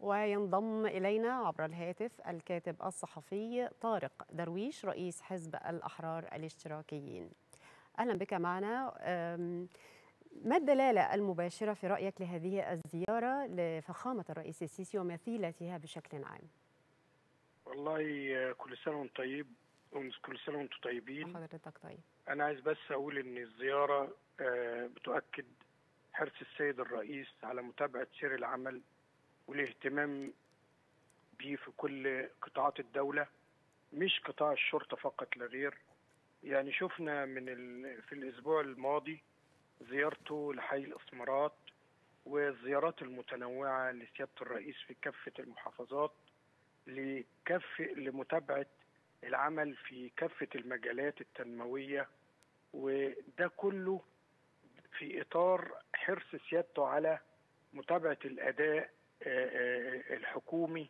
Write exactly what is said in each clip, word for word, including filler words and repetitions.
وينضم إلينا عبر الهاتف الكاتب الصحفي طارق درويش رئيس حزب الأحرار الاشتراكيين. أهلا بك معنا. ما الدلالة المباشرة في رأيك لهذه الزيارة لفخامة الرئيس السيسي ومثيلتها بشكل عام؟ والله كل سنة وانتم طيب، كل سنة وانتم طيبين. حضرتك طيب. أنا عايز بس أقول إن الزيارة بتؤكد حرص السيد الرئيس على متابعة سير العمل والاهتمام به في كل قطاعات الدولة، مش قطاع الشرطة فقط لا غير. يعني شفنا من ال... في الأسبوع الماضي زيارته لحي الإسمرات والزيارات المتنوعة لسيادة الرئيس في كافة المحافظات لكف لمتابعة العمل في كافة المجالات التنموية، وده كله في إطار حرص سيادته على متابعة الأداء الحكومي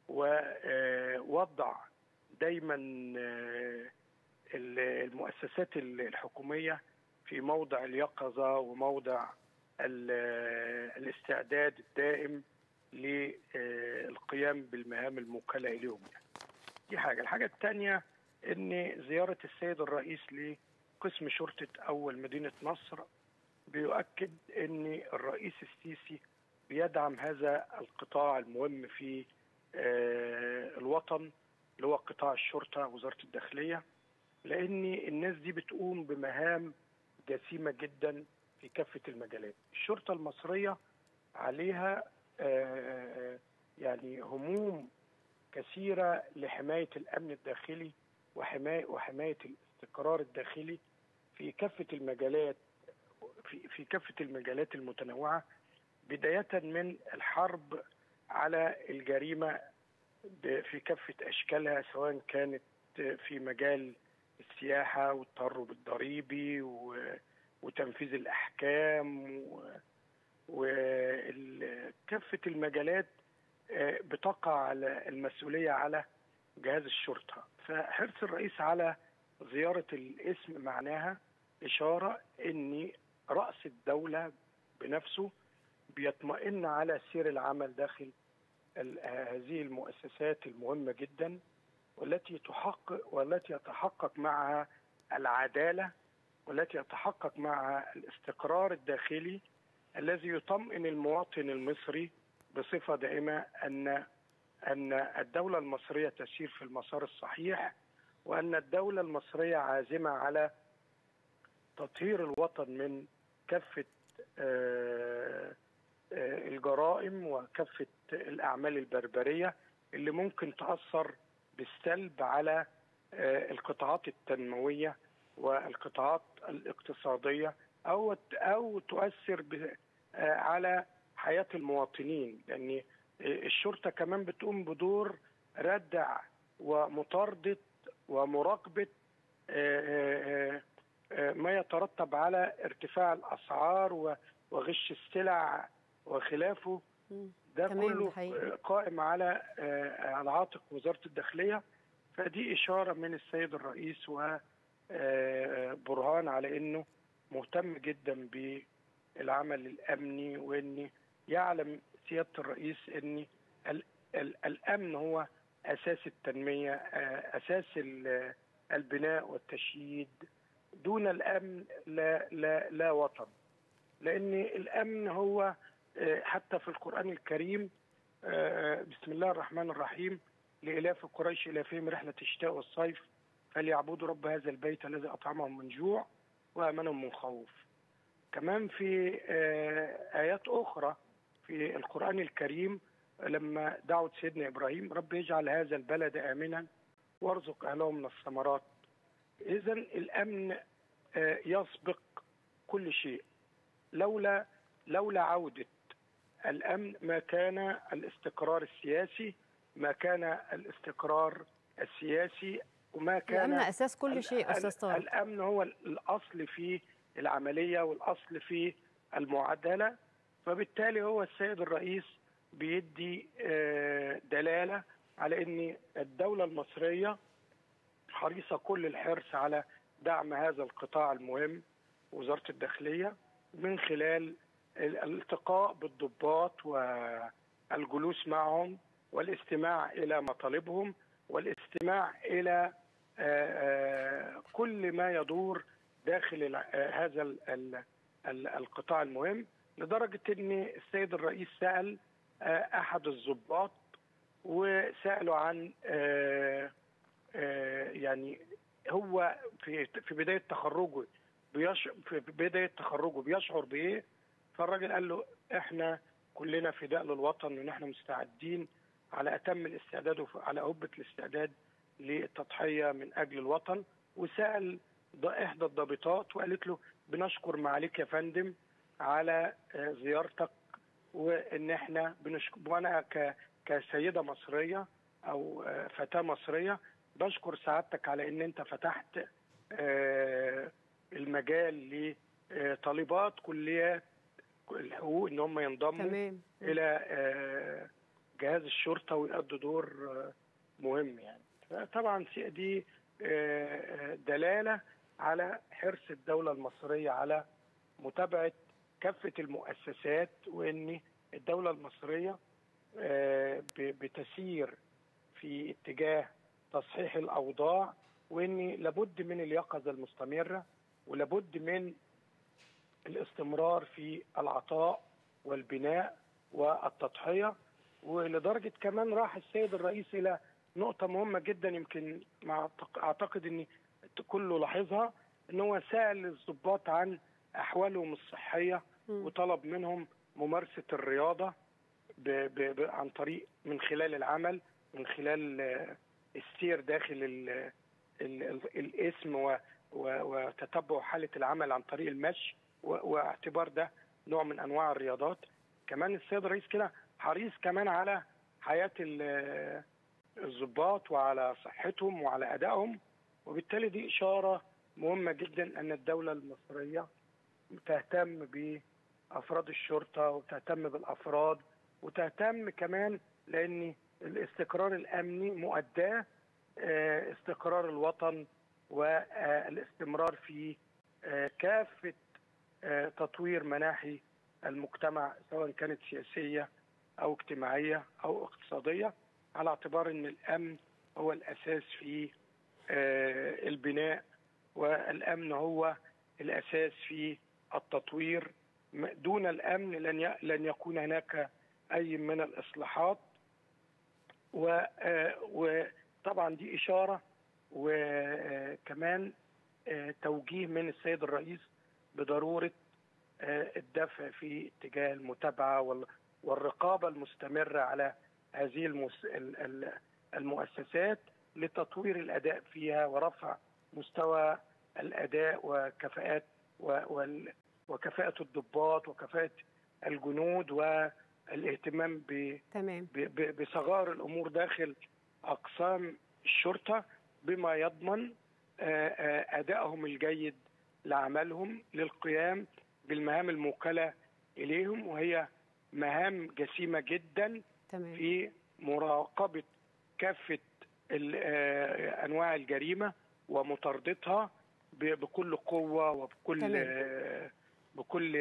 ووضع دايما المؤسسات الحكومية في موضع اليقظة وموضع الاستعداد الدائم للقيام بالمهام الموكلة إليهم. دي حاجة. الحاجة الثانية إن زيارة السيد الرئيس لقسم شرطة أول مدينة نصر بيؤكد إن الرئيس السيسي بيدعم هذا القطاع المهم في الوطن اللي هو قطاع الشرطة وزارة الداخلية، لأن الناس دي بتقوم بمهام جسيمة جدا في كافة المجالات. الشرطة المصرية عليها يعني هموم كثيرة لحماية الأمن الداخلي وحماية وحماية الاستقرار الداخلي في كافة المجالات في في كافة المجالات المتنوعة، بداية من الحرب على الجريمة في كافة أشكالها، سواء كانت في مجال السياحة والتهرب الضريبي وتنفيذ الأحكام وكافة المجالات بتقع على المسؤولية على جهاز الشرطة. فحرص الرئيس على زيارة الاسم معناها إشارة أن رأس الدولة بنفسه بيطمئن على سير العمل داخل هذه المؤسسات المهمة جدا، والتي تحقق والتي يتحقق معها العدالة، والتي يتحقق معها الاستقرار الداخلي الذي يطمئن المواطن المصري بصفة دائمة أن أن الدولة المصرية تسير في المسار الصحيح، وأن الدولة المصرية عازمة على تطهير الوطن من كافة الجرائم وكافة الأعمال البربرية اللي ممكن تأثر بالسلب على القطاعات التنموية والقطاعات الاقتصادية أو أو تؤثر على حياة المواطنين، لأن الشرطة كمان بتقوم بدور ردع ومطاردة ومراقبة ما يترتب على ارتفاع الأسعار وغش السلع وخلافه. ده كله قائم على على عاتق وزارة الداخلية. فدي إشارة من السيد الرئيس وبرهان على أنه مهتم جدا بالعمل الأمني، وأن يعلم سيادة الرئيس أن الأمن هو أساس التنمية، أساس البناء والتشييد. دون الأمن لا, لا, لا وطن، لأن الأمن هو حتى في القرآن الكريم بسم الله الرحمن الرحيم لإلاف قريش إلافهم رحلة الشتاء والصيف فليعبدوا رب هذا البيت الذي أطعمهم من جوع وأمنهم من خوف. كمان في آيات أخرى في القرآن الكريم لما دعوت سيدنا إبراهيم رب يجعل هذا البلد آمنا وارزق أهله من الثمرات. إذن الأمن يسبق كل شيء. لولا لولا عودة الأمن ما كان الاستقرار السياسي، ما كان الاستقرار السياسي وما كان الأمن أساس كل شيء أستاذ طارق. الأمن هو الأصل في العملية والأصل في المعادلة. فبالتالي هو السيد الرئيس بيدي دلالة على أن الدولة المصرية حريصة كل الحرص على دعم هذا القطاع المهم وزارة الداخلية من خلال الالتقاء بالضباط الجلوس معهم والاستماع إلى مطالبهم والاستماع إلى كل ما يدور داخل هذا القطاع المهم، لدرجة أن السيد الرئيس سأل أحد الضباط وسأله عن يعني هو في في بداية تخرجه بيش في بداية تخرجه بيشعر بإيه؟ فالراجل قال له إحنا كلنا فداء للوطن ونحن مستعدين على أتم الاستعداد وعلى أهبة الاستعداد للتضحية من أجل الوطن. وسأل إحدى الضابطات وقالت له بنشكر معاليك يا فندم على زيارتك، وإن إحنا بنشكر، وأنا كسيدة مصرية أو فتاة مصرية بشكر سعادتك على إن أنت فتحت المجال لطالبات كليات الحقوق إن هم ينضموا تمام. إلى جهاز الشرطة ويؤدوا دور مهم. يعني طبعا دي دلالة على حرص الدولة المصرية على متابعة كافة المؤسسات، وإن الدولة المصرية بتسير في اتجاه تصحيح الأوضاع، وإن لابد من اليقظة المستمرة ولابد من الاستمرار في العطاء والبناء والتضحية. ولدرجة كمان راح السيد الرئيس إلى نقطة مهمة جدا يمكن أعتقد أن كله لاحظها، أنه هو سأل الضباط عن أحوالهم الصحية وطلب منهم ممارسة الرياضة ب ب ب عن طريق من خلال العمل، من خلال السير داخل ال ال ال الاسم وتتبع حالة العمل عن طريق المشي، واعتبار ده نوع من أنواع الرياضات. كمان السيد الرئيس كده حريص كمان على حياة الضباط وعلى صحتهم وعلى أدائهم، وبالتالي دي إشارة مهمة جدا أن الدولة المصرية تهتم بأفراد الشرطة وتهتم بالأفراد وتهتم كمان، لأن الاستقرار الأمني مؤداه استقرار الوطن والاستمرار في كافة تطوير مناحي المجتمع سواء كانت سياسية أو اجتماعية أو اقتصادية، على اعتبار أن الأمن هو الأساس في البناء، والأمن هو الأساس في التطوير. دون الأمن لن لن يكون هناك أي من الإصلاحات. وطبعا دي إشارة وكمان توجيه من السيد الرئيس بضرورة الدفع في اتجاه المتابعة والرقابة المستمرة على هذه المؤسسات لتطوير الأداء فيها ورفع مستوى الأداء وكفاءات وكفاءة الضباط وكفاءة الجنود والاهتمام بصغار الأمور داخل أقسام الشرطة بما يضمن أدائهم الجيد لعملهم للقيام بالمهام الموكلة إليهم، وهي مهام جسيمة جدا تمام. في مراقبة كافة أنواع الجريمة ومطاردتها بكل قوة وبكل تمام. بكل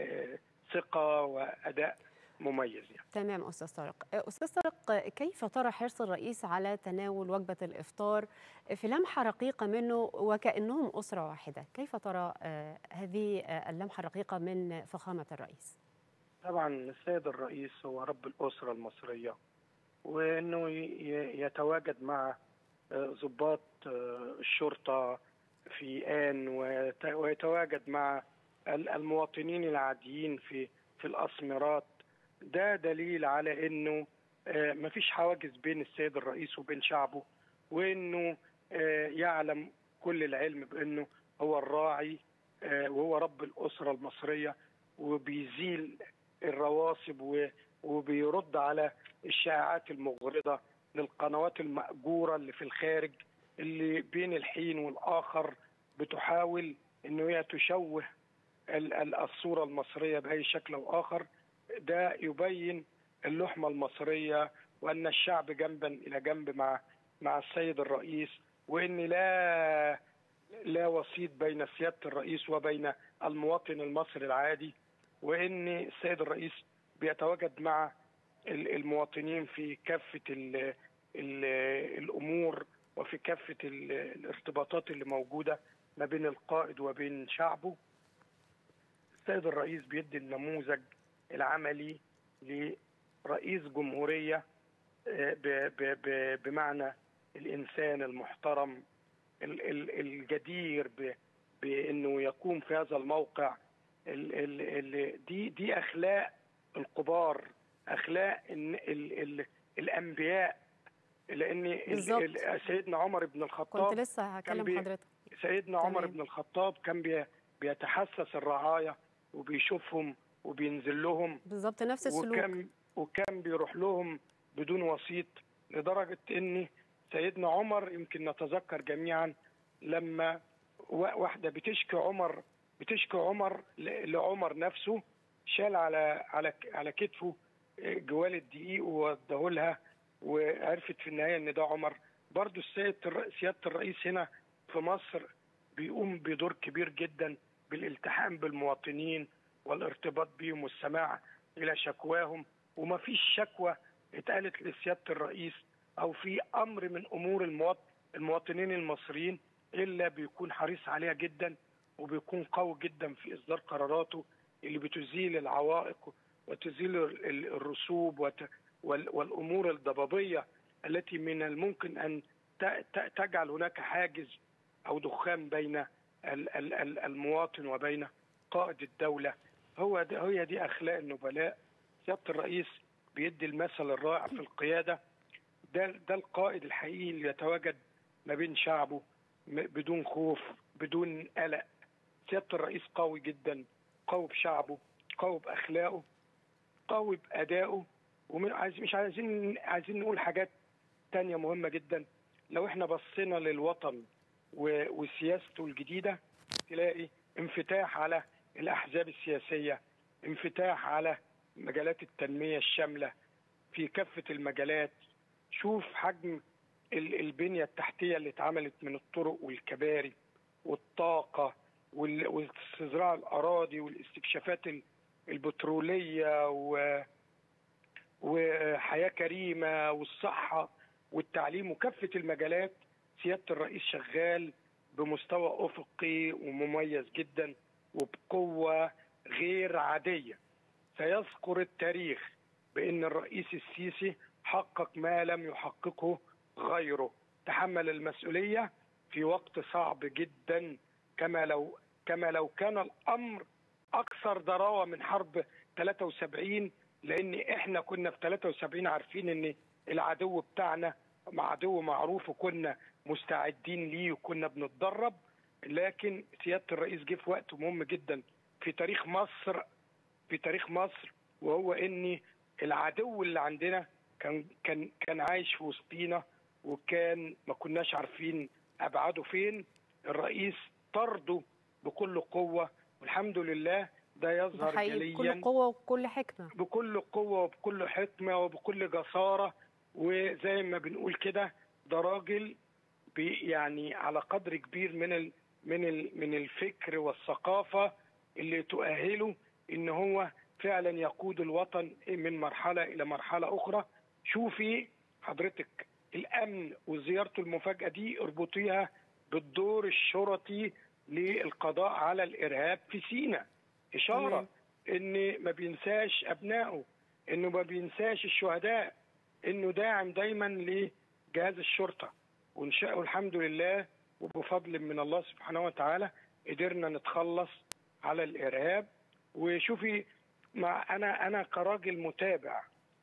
ثقة وأداء مميز. يعني. تمام أستاذ طارق. أستاذ طارق، كيف ترى حرص الرئيس على تناول وجبة الإفطار في لمحة رقيقة منه وكأنهم أسرة واحدة؟ كيف ترى هذه اللمحة الرقيقة من فخامة الرئيس؟ طبعا السيد الرئيس هو رب الأسرة المصرية، وأنه يتواجد مع ضباط الشرطة في آن ويتواجد مع المواطنين العاديين في في الأسمرات، ده دليل على أنه مفيش حواجز بين السيد الرئيس وبين شعبه، وأنه يعلم كل العلم بأنه هو الراعي وهو رب الأسرة المصرية، وبيزيل الرواسب وبيرد على الشائعات المغرضة للقنوات المأجورة اللي في الخارج، اللي بين الحين والآخر بتحاول أنه هي تشوه الصورة المصرية بأي شكل أو آخر. ده يبين اللحمة المصرية وأن الشعب جنبا إلى جنب مع مع السيد الرئيس، وأن لا لا وسيط بين سيادة الرئيس وبين المواطن المصري العادي، وأن السيد الرئيس بيتواجد مع المواطنين في كافة ال ال الأمور وفي كافة الارتباطات اللي موجودة ما بين القائد وبين شعبه. السيد الرئيس بيدي النموذج العملي لرئيس جمهورية بمعنى الإنسان المحترم الجدير بأنه يقوم في هذا الموقع. دي دي أخلاق الكبار، أخلاق الأنبياء، لأن سيدنا عمر بن الخطاب كنت لسه هكلم حضرتك. سيدنا عمر بن الخطاب كان بيتحسس الرعايا وبيشوفهم وبينزل لهم بالظبط نفس السلوك، وكان وكان بيروح لهم بدون وسيط، لدرجة ان سيدنا عمر يمكن نتذكر جميعا لما واحدة بتشكي عمر بتشكي عمر لعمر نفسه، شال على على على كتفه جوال الدقيق ووداه لها، وعرفت في النهاية ان ده عمر. برضو السيد سيادة الرئيس هنا في مصر بيقوم بدور كبير جدا بالالتحام بالمواطنين والارتباط بهم والسماع الى شكواهم، وما فيش شكوى اتقالت لسيادة الرئيس او في امر من امور المواطن المواطنين المصريين الا بيكون حريص عليها جدا، وبيكون قوي جدا في اصدار قراراته اللي بتزيل العوائق وتزيل الرسوب والامور الضبابيه التي من الممكن ان تجعل هناك حاجز او دخان بين المواطن وبين قائد الدوله. هو دي هي دي اخلاق النبلاء. سياده الرئيس بيدي المثل الرائع في القياده. ده ده القائد الحقيقي اللي يتواجد ما بين شعبه بدون خوف بدون قلق. سياده الرئيس قوي جدا، قوي بشعبه، قوي باخلاقه، قوي بادائه. ومش عايزين عايزين نقول حاجات تانية مهمه جدا. لو احنا بصينا للوطن وسياسته الجديده تلاقي انفتاح على الاحزاب السياسيه، انفتاح على مجالات التنميه الشامله في كافه المجالات. شوف حجم البنيه التحتيه اللي اتعملت من الطرق والكباري والطاقه واستزراع الاراضي والاستكشافات البتروليه وحياه كريمه والصحه والتعليم وكافه المجالات. سياده الرئيس شغال بمستوى افقي ومميز جدا وبقوه غير عاديه. سيذكر التاريخ بان الرئيس السيسي حقق ما لم يحققه غيره، تحمل المسؤوليه في وقت صعب جدا، كما لو كما لو كان الامر اكثر ضراوه من حرب ثلاثة وسبعين، لان احنا كنا في ثلاثة وسبعين عارفين ان العدو بتاعنا عدو معروف وكنا مستعدين ليه وكنا بنتدرب. لكن سياده الرئيس جه في وقت مهم جدا في تاريخ مصر في تاريخ مصر وهو ان العدو اللي عندنا كان كان كان عايش في وسطينا، وكان ما كناش عارفين ابعاده فين. الرئيس طرده بكل قوه، والحمد لله ده يظهر جليا بكل قوه وبكل حكمه بكل قوه وبكل حكمه وبكل جساره. وزي ما بنقول كده ده راجل يعني على قدر كبير من ال من ال من الفكر والثقافه اللي تؤهله ان هو فعلا يقود الوطن من مرحله الى مرحله اخرى. شوفي حضرتك الامن وزيارته المفاجاه دي اربطيها بالدور الشرطي للقضاء على الارهاب في سيناء. اشاره مم. ان ما بينساش ابنائه، انه ما بينساش الشهداء، انه داعم دايما لجهاز الشرطه. وان شاء الحمد لله وبفضل من الله سبحانه وتعالى قدرنا نتخلص على الارهاب. وشوفي مع انا انا كراجل متابع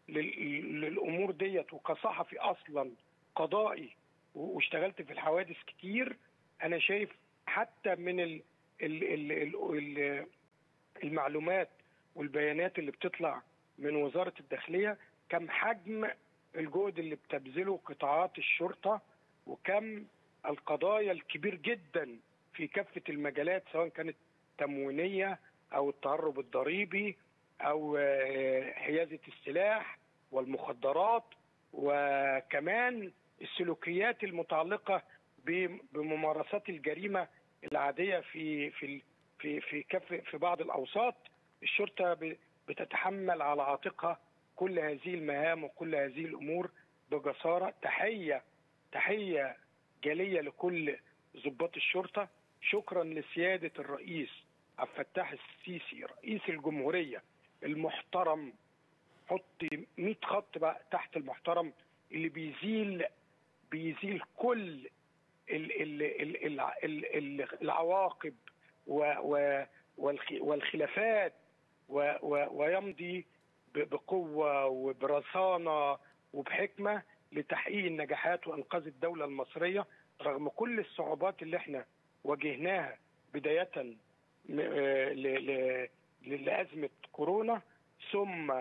للامور ديت وكصحفي اصلا قضائي واشتغلت في الحوادث كتير، انا شايف حتى من ال ال ال ال المعلومات والبيانات اللي بتطلع من وزاره الداخليه كم حجم الجهد اللي بتبذله قطاعات الشرطه، وكم القضايا الكبير جدا في كافه المجالات، سواء كانت تموينيه او التهرب الضريبي او حيازه السلاح والمخدرات، وكمان السلوكيات المتعلقه بممارسات الجريمه العاديه في في في في كف في بعض الاوساط. الشرطه بتتحمل على عاتقها كل هذه المهام وكل هذه الامور بجساره. تحيه تحيه جليه لكل ضباط الشرطه. شكرا لسياده الرئيس عبد الفتاح السيسي رئيس الجمهوريه المحترم. حط مئة خط بقى تحت المحترم، اللي بيزيل بيزيل كل ال ال ال ال ال العواقب والخلافات، ويمضي بقوه وبرصانه وبحكمه لتحقيق النجاحات وانقاذ الدوله المصريه رغم كل الصعوبات اللي احنا واجهناها، بدايه لازمه كورونا، ثم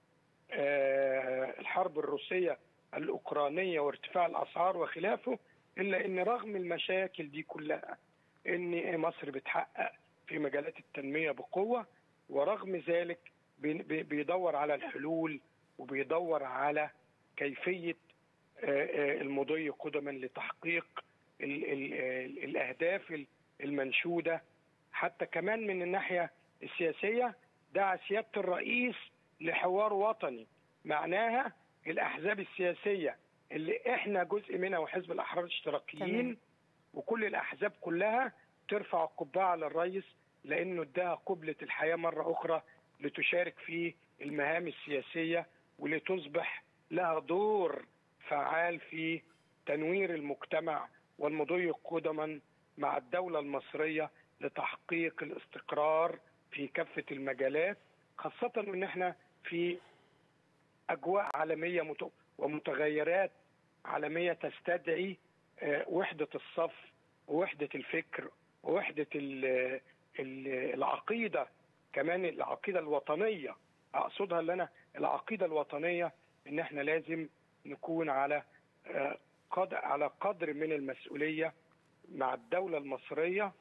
الحرب الروسيه الاوكرانيه وارتفاع الاسعار وخلافه. الا ان رغم المشاكل دي كلها ان مصر بتحقق في مجالات التنميه بقوه، ورغم ذلك بيدور على الحلول وبيدور على كيفيه المضي قدما لتحقيق ال ال الاهداف المنشوده. حتى كمان من الناحيه السياسيه دعا سياده الرئيس لحوار وطني، معناها الاحزاب السياسيه اللي احنا جزء منها وحزب الاحرار الاشتراكيين وكل الاحزاب كلها ترفع القبعه للرئيس، لانه اداها قبله الحياه مره اخرى لتشارك في المهام السياسيه ولتصبح لها دور فعال في تنوير المجتمع والمضي قدما مع الدوله المصريه لتحقيق الاستقرار في كافه المجالات، خاصه ان احنا في اجواء عالميه ومتغيرات عالميه تستدعي وحده الصف ووحده الفكر ووحده العقيده، كمان العقيده الوطنيه. اقصدها اللي انا العقيده الوطنيه ان احنا لازم نكون على قدر على قدر من المسؤوليه مع الدوله المصريه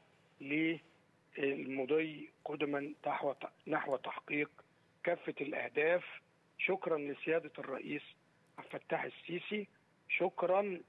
للمضي قدما نحو تحقيق كافه الاهداف. شكرا لسياده الرئيس عبد الفتاح السيسي، شكرا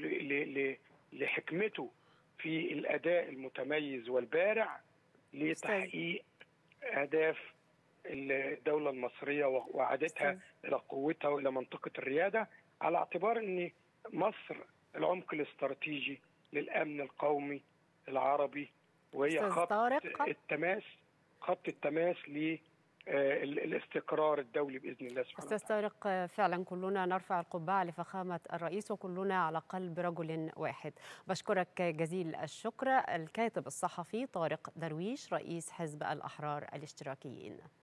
لحكمته في الاداء المتميز والبارع لتحقيق اهداف الدوله المصريه وعادتها الى قوتها والى منطقه الرياده، على اعتبار ان مصر العمق الاستراتيجي للامن القومي العربي، وهي خط التماس خط التماس ل الاستقرار الدولي باذن الله سبحانه وتعالى. استاذ طارق، فعلا كلنا نرفع القبعه لفخامه الرئيس وكلنا على قلب رجل واحد. بشكرك جزيل الشكر الكاتب الصحفي طارق درويش رئيس حزب الأحرار الاشتراكيين.